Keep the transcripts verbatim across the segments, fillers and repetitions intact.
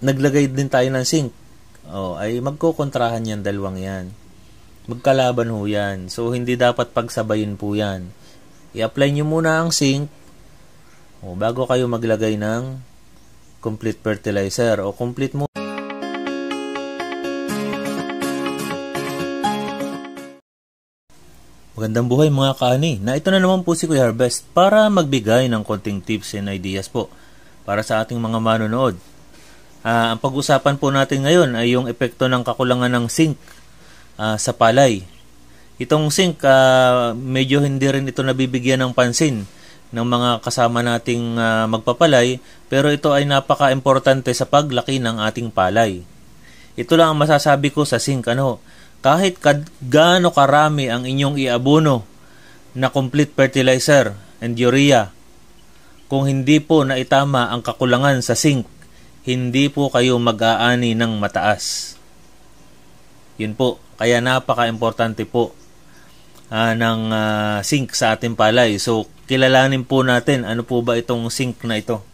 naglagay din tayo ng zinc, oh, ay magkokontrahan yan, dalawang yan. Magkalaban ho yan. So, hindi dapat pagsabayin po yan. I-apply nyo muna ang zinc oh, bago kayo maglagay ng complete fertilizer o complete mo. Magandang buhay mga kaani. Na ito na naman po si Kuya Harvest para magbigay ng konting tips and ideas po para sa ating mga manonood. Uh, ang pag-usapan po natin ngayon ay yung epekto ng kakulangan ng zinc uh, sa palay. Itong zinc, uh, medyo hindi rin ito nabibigyan ng pansin ng mga kasama nating uh, magpapalay, pero ito ay napaka-importante sa paglaki ng ating palay. Ito lang ang masasabi ko sa zinc. Ano? Kahit gaano karami ang inyong iabono na complete fertilizer and urea, kung hindi po naitama ang kakulangan sa zinc, hindi po kayo mag-aani ng mataas. Yun po, kaya napaka-importante po uh, ng uh, zinc sa ating palay. So, kilalanin po natin ano po ba itong zinc na ito.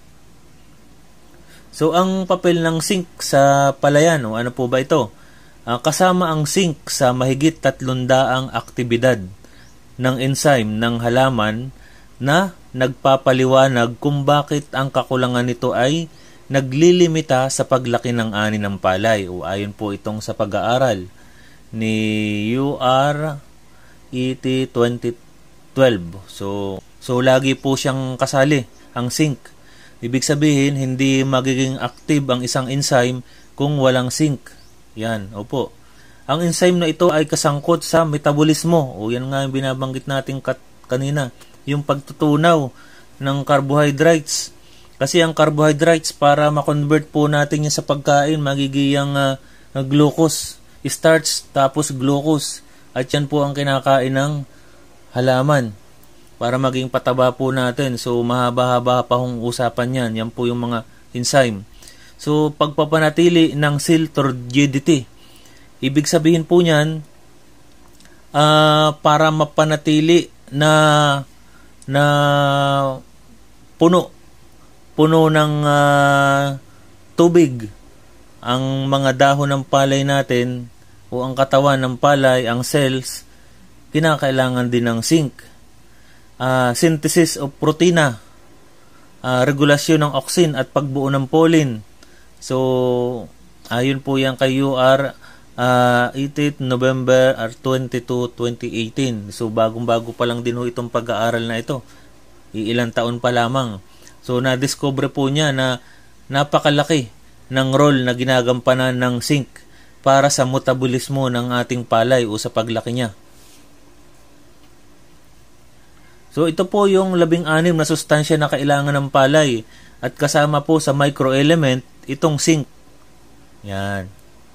So, ang papel ng zinc sa palayan, o ano po ba ito? Uh, kasama ang zinc sa mahigit tatlong daang aktibidad ng enzyme ng halaman na nagpapaliwanag kung bakit ang kakulangan nito ay naglilimita sa paglaki ng ani ng palay. O ayon po itong sa pag-aaral ni U R E T twenty twelve. So, so lagi po siyang kasali ang zinc. Ibig sabihin, hindi magiging active ang isang enzyme kung walang zinc. Yan, opo. Ang enzyme na ito ay kasangkot sa metabolismo. O yan nga yung binabanggit natin kat kanina. Yung pagtutunaw ng carbohydrates. Kasi ang carbohydrates, para ma-convert po natin yan sa pagkain, magiging uh, glucose, starch, tapos glucose. At yan po ang kinakain ng halaman para maging pataba po natin. So, mahaba-haba pa hong usapan yan. Yan po yung mga enzyme. So, pagpapanatili ng cell turgidity. Ibig sabihin po niyan, uh, para mapanatili na na puno puno ng uh, tubig ang mga dahon ng palay natin o ang katawan ng palay, ang cells, kinakailangan din ng zinc. Uh, synthesis of protina, uh, regulasyon ng auxin at pagbuo ng pollen. So, ayon po yan kay U R uh, eighteenth November twenty-second, twenty eighteen. So, bagong-bago pa lang din ho itong pag-aaral na ito. Iilang taon pa lamang. So, na-discover po niya na napakalaki ng role na ginagampanan ng zinc para sa metabolismo ng ating palay o sa paglaki niya. So, ito po yung labing-anim na sustansya na kailangan ng palay at kasama po sa microelement itong zinc. Yan.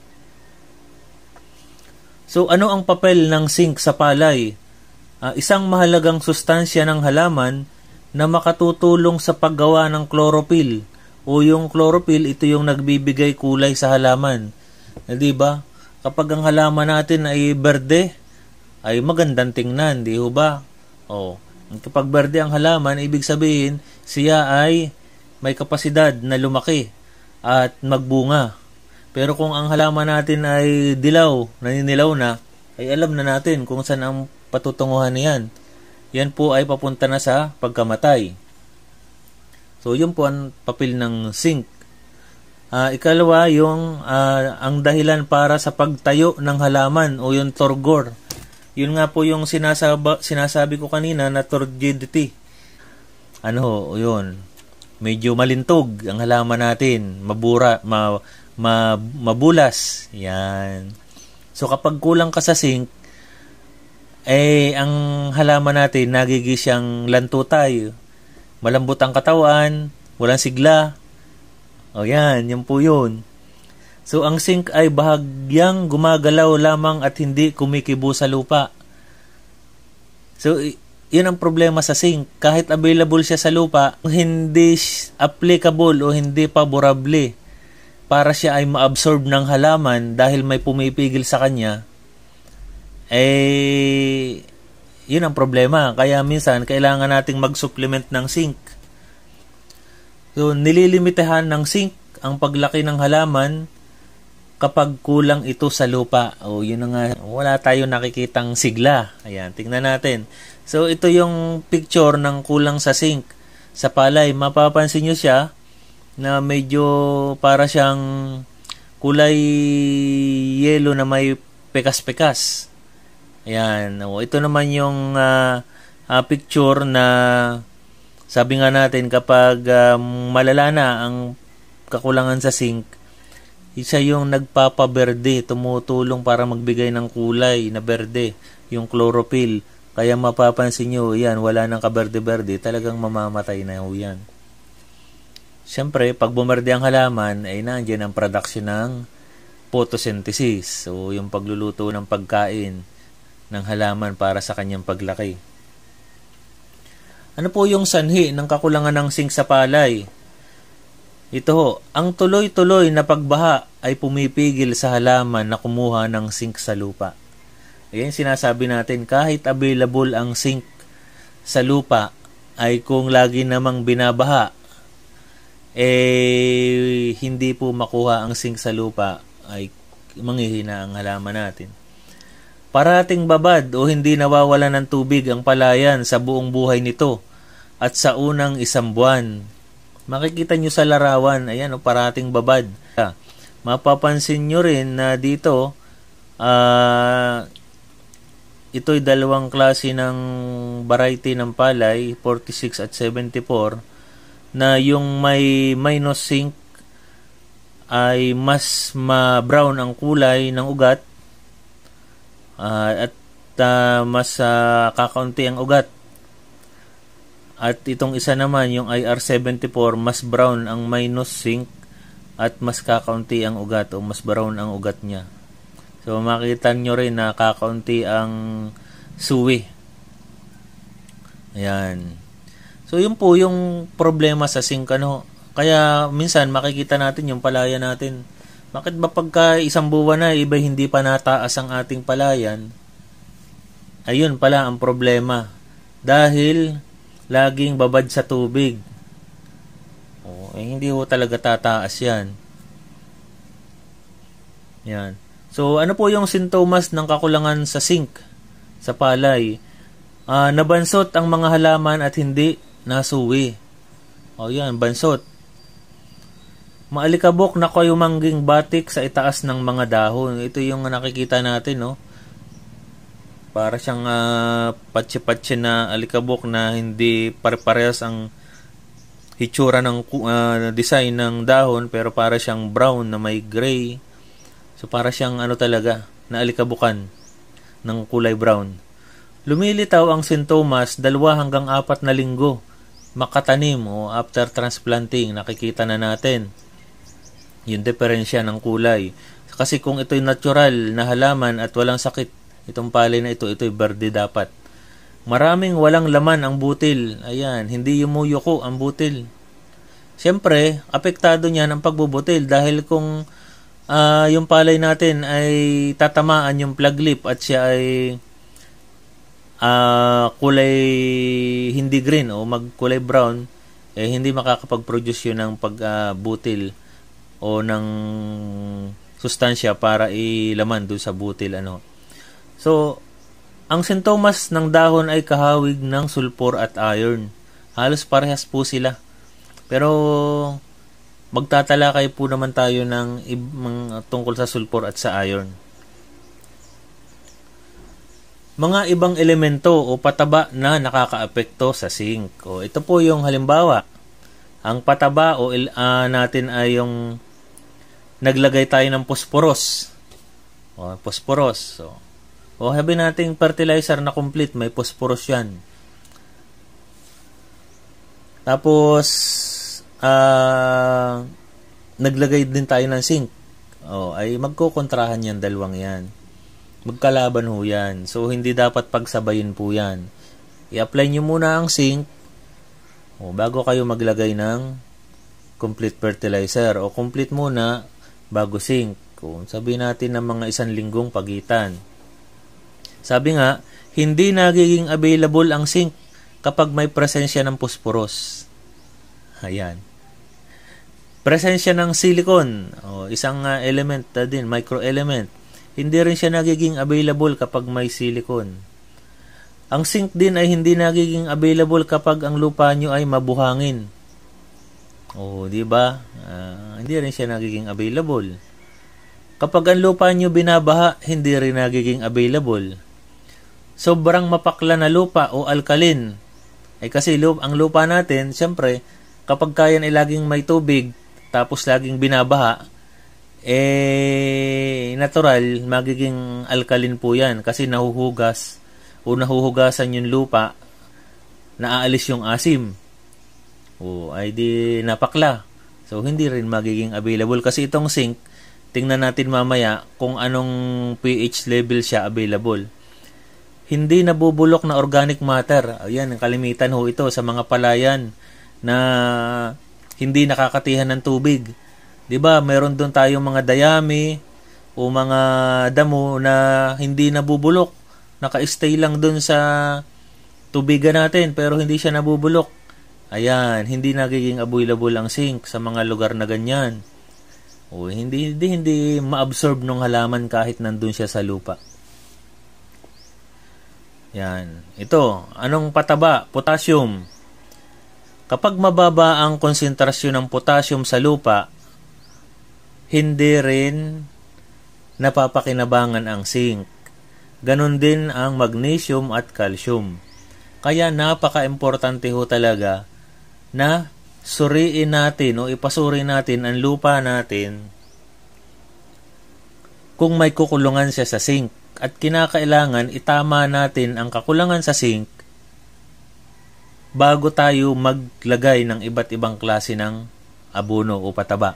So, ano ang papel ng zinc sa palay? Uh, isang mahalagang sustansya ng halaman na makatutulong sa paggawa ng chlorophyll. O yung chlorophyll, ito yung nagbibigay kulay sa halaman. Eh, di ba? Kapag ang halaman natin ay berde, ay magandang tingnan, di ba? O, kapag berde ang halaman, ibig sabihin, siya ay may kapasidad na lumaki at magbunga. Pero kung ang halaman natin ay dilaw, naninilaw na, ay alam na natin kung saan ang patutunguhan niyan. Yan po ay papunta na sa pagkamatay. So, yun po ang papel ng zinc. Uh, ikalawa, yung uh, ang dahilan para sa pagtayo ng halaman o yung turgor. Yun nga po yung sinasaba, sinasabi ko kanina na turgidity. Ano ho, yun. Medyo malintog ang halaman natin, mabura, ma, ma, mabulas. Yan. So kapag kulang ka sa zinc, eh ang halaman natin nagiging siyang lantutay. Malambot ang katawan, walang sigla. O yan, yan po yun. So ang zinc ay bahagyang gumagalaw lamang at hindi kumikibo sa lupa. So yun ang problema sa zinc. Kahit available siya sa lupa, hindi applicable o hindi favorable para siya ay ma-absorb ng halaman dahil may pumipigil sa kanya. Eh, yun ang problema. Kaya minsan, kailangan nating mag-supplement ng zinc. So, nililimitahan ng zinc ang paglaki ng halaman kapag kulang ito sa lupa. O, yun na nga, wala tayong nakikitang sigla. Ayan, tingnan natin. So, ito yung picture ng kulang sa zinc sa palay. Mapapansin nyo siya na medyo para siyang kulay yellow na may pekas-pekas. Ayan. O, ito naman yung uh, uh, picture na sabi nga natin kapag uh, malala na ang kakulangan sa zinc, isa yung nagpapaberde, tumutulong para magbigay ng kulay na berde, yung chlorophyll. Kaya mapapansin nyo, yan, wala nang kaberde-berde, talagang mamamatay na yan. Siyempre, pag bumerde ang halaman, ay nandiyan ang production ng photosynthesis. So, yung pagluluto ng pagkain ng halaman para sa kanyang paglaki. Ano po yung sanhi ng kakulangan ng zinc sa palay? Ito ho, ang tuloy-tuloy na pagbaha ay pumipigil sa halaman na kumuha ng zinc sa lupa. Ayan, sinasabi natin, kahit available ang zinc sa lupa, ay kung lagi namang binabaha, eh, hindi po makuha ang zinc sa lupa, ay manghihina ang halaman natin. Parating babad o hindi nawawalan ng tubig ang palayan sa buong buhay nito at sa unang isang buwan. Makikita nyo sa larawan, ayan o, parating babad. Mapapansin nyo rin na dito, uh, ito'y dalawang klase ng variety ng palay, forty-six at seventy-four, na yung may minus zinc ay mas ma-brown ang kulay ng ugat uh, at uh, mas uh, kakaunti ang ugat. At itong isa naman, yung I R seventy-four, mas brown ang minus zinc at mas kakaunti ang ugat o mas brown ang ugat niya. So, makita nyo rin na kakaunti ang suwi. Ayan. So, yun po yung problema sa zinc. Ano? Kaya, minsan, makikita natin yung palaya natin. Bakit ba pagka isang buwan na, iba hindi pa nataas ang ating palayan? Ayun pala ang problema. Dahil laging babad sa tubig. Oh, eh, hindi ho talaga tataas yan. Yan. So, ano po yung sintomas ng kakulangan sa zinc sa palay? Uh, nabansot ang mga halaman at hindi nasuwi. O, yan, bansot. Maalikabok na kayumangging batik sa itaas ng mga dahon. Ito yung nakikita natin, no? Para siyang uh, patsi-patsi na alikabok na hindi pare-parehas ang hitsura ng uh, design ng dahon, pero para siyang brown na may gray. So para siyang ano talaga, na alikabukan ng kulay brown. Lumilitaw ang sintomas dalawa hanggang apat na linggo makatanim o after transplanting. Nakikita na natin yung diferensya ng kulay. Kasi kung ito'y natural na halaman at walang sakit, itong palay na ito, ito'y berde dapat. Maraming walang laman ang butil. Ayan, hindi yumuyuko ang butil. Siyempre, apektado niyan ang pagbubutil dahil kung uh, yung palay natin ay tatamaan yung plug lip at siya ay uh, kulay hindi green o magkulay brown, eh hindi makakapag-produce yun ng pagbutil uh, o ng sustansya para ilaman doon sa butil, ano. So, ang sintomas ng dahon ay kahawig ng sulfur at iron. Halos parehas po sila. Pero, magtatalakay po naman tayo ng ibang tungkol sa sulfur at sa iron. Mga ibang elemento o pataba na nakakaapekto sa zinc. O, ito po yung halimbawa. Ang pataba o uh, natin ay yung naglagay tayo ng phosphorus. O, phosphorus. So, o sabi nating fertilizer na complete, may phosphorus yan. Tapos, uh, naglagay din tayo ng zinc. O, ay magkukontrahan yan, dalawang yan. Magkalaban ho yan. So, hindi dapat pagsabayin po yan. I-apply nyo muna ang zinc o, bago kayo maglagay ng complete fertilizer. O, complete muna bago zinc. O, sabihin natin ng mga isang linggong pagitan. Sabi nga, hindi nagiging available ang zinc kapag may presensya ng phosphorus. Ayan. presensya ng silicon, o isang uh, element uh, din, microelement, hindi rin siya nagiging available kapag may silicon. Ang zinc din ay hindi nagiging available kapag ang lupa nyo ay mabuhangin. O, di ba? Uh, hindi rin siya nagiging available. Kapag ang lupa nyo binabaha, hindi rin nagiging available. Sobrang mapakla na lupa o alkaline, ay kasi lupa, ang lupa natin, siyempre, kapag kaya ay laging may tubig, tapos laging binabaha, eh, natural, magiging alkaline po yan kasi nahuhugas o nahuhugasan yung lupa, naaalis yung asim. O, ay di napakla. So, hindi rin magiging available kasi itong zinc, tingnan natin mamaya kung anong pH level siya available. Hindi nabubulok na organic matter. Ayan, ang kalimitan ho ito sa mga palayan na hindi nakakatihan ng tubig. 'Di ba? Meron doon tayong mga dayami o mga damo na hindi nabubulok. Naka-stay lang doon sa tubigan natin pero hindi siya nabubulok. Ayan, hindi nagiging available ang zinc sa mga lugar na ganyan. O hindi hindi hindi ma-absorb ng halaman kahit nandun siya sa lupa. Yan. Ito, anong pataba? Potassium. Kapag mababa ang konsentrasyon ng potassium sa lupa, hindi rin napapakinabangan ang zinc. Ganon din ang magnesium at calcium. Kaya napaka-importante ho talaga na suriin natin o ipasuri natin ang lupa natin kung may kukulungan siya sa zinc. At kinakailangan itama natin ang kakulangan sa zinc bago tayo maglagay ng iba't ibang klase ng abono o pataba.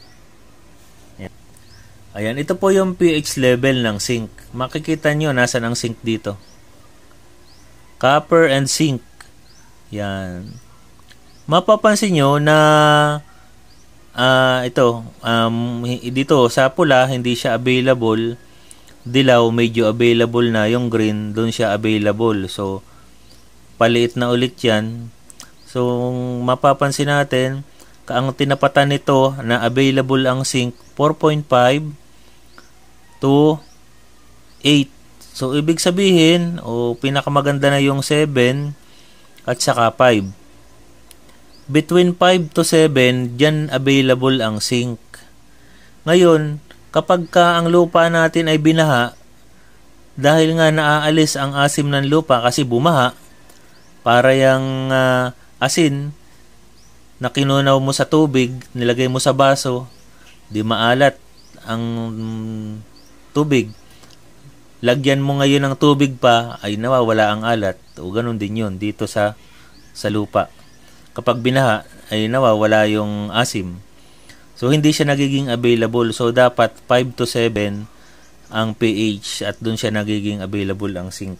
Ayan, ito po yung pH level ng zinc. Makikita nyo nasan ang zinc dito. Copper and zinc. Yan. Mapapansin nyo na uh, ito, um, dito sa pula hindi siya available. Dilaw, medyo available na. Yung green, doon siya available. So, paliit na ulit yan. So, mapapansin natin, ang tinapatan nito na available ang zinc, four point five to eight. So, ibig sabihin, o pinakamaganda na yung seven at saka five. Between five to seven, dyan available ang zinc. Ngayon, kapag ka ang lupa natin ay binaha, dahil nga naaalis ang asim ng lupa kasi bumaha, para yung uh, asin na kinunaw mo sa tubig, nilagay mo sa baso, di maalat ang tubig. Lagyan mo ngayon ng tubig pa, ay nawawala ang alat. O ganun din yun dito sa, sa lupa. Kapag binaha, ay nawawala yung asim. So, hindi siya nagiging available. So, dapat five to seven ang pH at doon siya nagiging available ang zinc.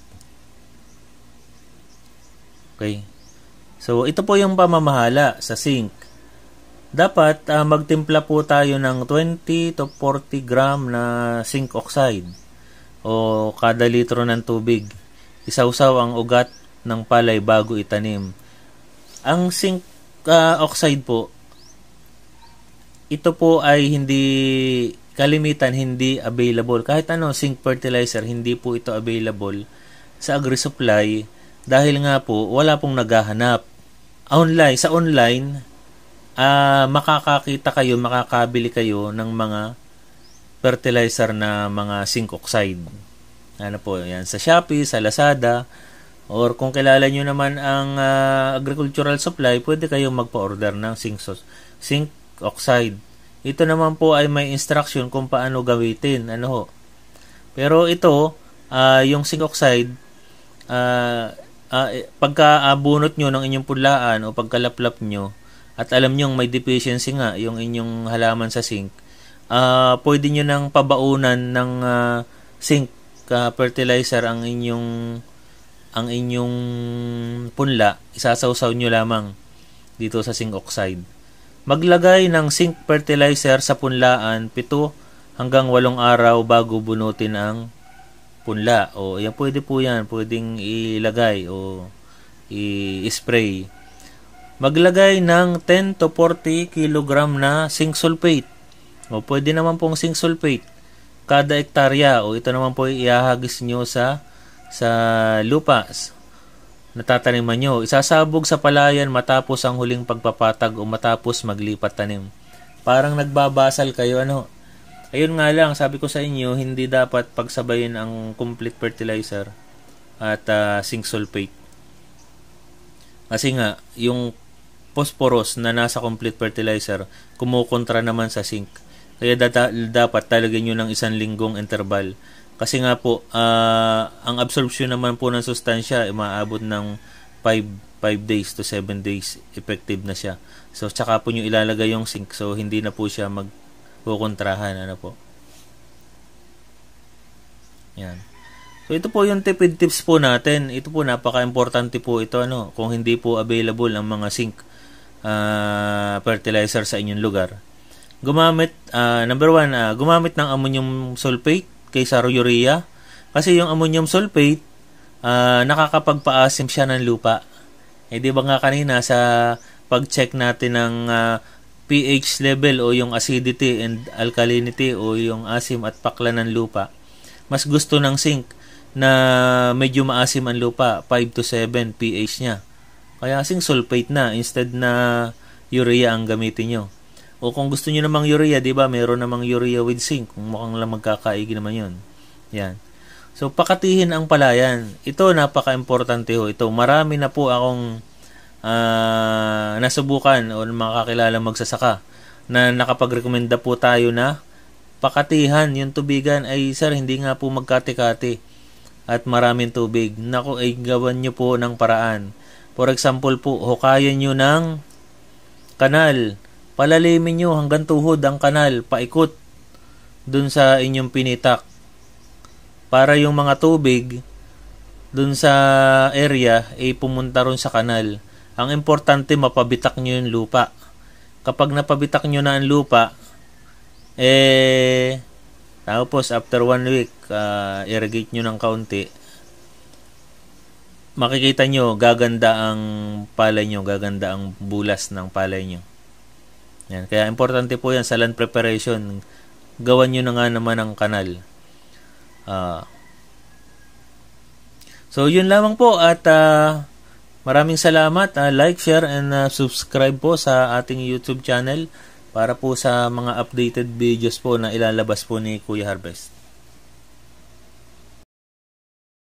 Okay. So, ito po yung pamamahala sa zinc. Dapat uh, magtimpla po tayo ng twenty to forty gram na zinc oxide o kada litro ng tubig. Isawsaw ang ugat ng palay bago itanim. Ang zinc uh, oxide po, ito po ay hindi, kalimitan hindi available. Kahit ano, zinc fertilizer, hindi po ito available sa agri-supply dahil nga po, wala pong naghahanap. Online, sa online, uh, makakakita kayo, makakabili kayo ng mga fertilizer na mga zinc oxide. Ano po, yan, sa Shopee, sa Lazada, or kung kilala nyo naman ang uh, agricultural supply, pwede kayong magpa-order ng zinc, zinc oxide. Ito naman po ay may instruction kung paano gamitin. Ano ho? Pero ito, uh, yung zinc oxide, uh, uh, pagka abunot nyo ng inyong punlaan o pagkalaplap nyo, at alam nyo may deficiency nga yung inyong halaman sa zinc, uh, pwede nyo nang pabaunan ng uh, zinc uh, fertilizer ang inyong ang inyong punla. Isasawsaw nyo lamang dito sa zinc oxide. Maglagay ng zinc fertilizer sa punlaan pito hanggang walong araw bago bunutin ang punla. O yan, pwede po yan. Pwedeng ilagay o i-spray. maglagay ng ten to forty kilogram na zinc sulfate. O pwede naman pong zinc sulfate kada ektarya, o ito naman po ihahagis nyo sa sa lupa na tataniman nyo. Isasabog sa palayan matapos ang huling pagpapatag o matapos maglipat tanim. Parang nagbabasal kayo, ano. Ayun nga lang, sabi ko sa inyo, hindi dapat pagsabayin ang complete fertilizer at uh, zinc sulfate. Kasi nga, yung phosphorus na nasa complete fertilizer, kumukontra naman sa zinc. Kaya data, dapat talagyan nyo ng isang linggong interval. Kasi nga po, uh, ang absorption naman po ng sustansya, eh, maabot ng five days to seven days effective na siya. So, tsaka po nyo ilalagay yung zinc. So, hindi na po siya magkukontrahan. Ano po? Yan. So, ito po yung tipid tips po natin. Ito po, napaka-importante po ito. Ano, kung hindi po available ang mga zinc uh, fertilizer sa inyong lugar. Gumamit, uh, number one, uh, gumamit ng ammonium sulfate kaysa urea. Kasi yung ammonium sulfate, uh, nakakapagpaasim siya ng lupa. Eh, di ba nga kanina sa pag-check natin ng uh, pH level o yung acidity and alkalinity o yung asim at pakla ng lupa, mas gusto ng zinc na medyo maasim ang lupa, five to seven pH niya. Kaya zinc sulfate na instead na urea ang gamitin nyo. O kung gusto niyo namang urea, di ba, meron namang urea with zinc. Kung mukhang lang magkakaigi naman yun. Yan. So, pakatihin ang palayan. Ito, napaka-importante ho. Ito, marami na po akong uh, nasubukan o makakilala magsasaka na nakapag-recommenda po tayo na pakatihan yung tubigan ay, sir, hindi nga po magkati-kati at maraming tubig. Naku, ay gawan nyo po ng paraan. For example po, hukayan nyo ng kanal. Palalimin nyo hanggang tuhod ang kanal, paikot dun sa inyong pinitak. Para yung mga tubig dun sa area ay pumunta ron sa kanal. Ang importante, mapabitak nyo yung lupa. Kapag napabitak nyo na ang lupa, eh, tapos after one week, uh, irrigate nyo ng kaunti, makikita nyo, gaganda ang palay nyo, gaganda ang bulas ng palay nyo. Yan. Kaya importante po yan sa land preparation. Gawan nyo na nga naman ang kanal. Uh, so, yun lamang po. At uh, maraming salamat. Uh, like, share, and uh, subscribe po sa ating YouTube channel para po sa mga updated videos po na ilalabas po ni Kuya Harvest.